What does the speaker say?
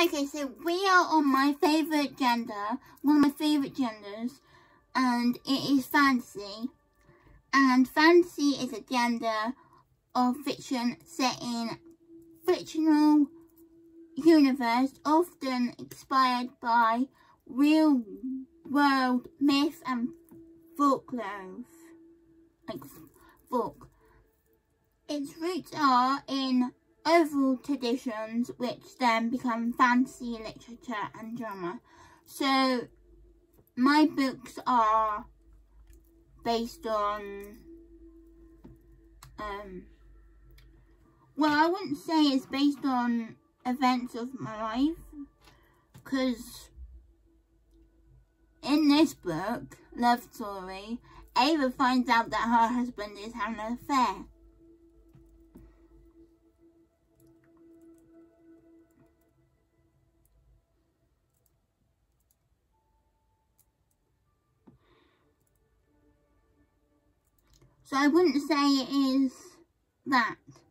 Okay, so we are on my favourite gender, one of my favourite genders, and it is fantasy. And fantasy is a gender of fiction set in fictional universe, often inspired by real world myth and folklore. Like folk. Its roots are in oral traditions, which then become fantasy literature and drama. So my books are based on well, I wouldn't say it's based on events of my life, because in this book, Love Story, Ava finds out that her husband is having an affair. So I wouldn't say it is that.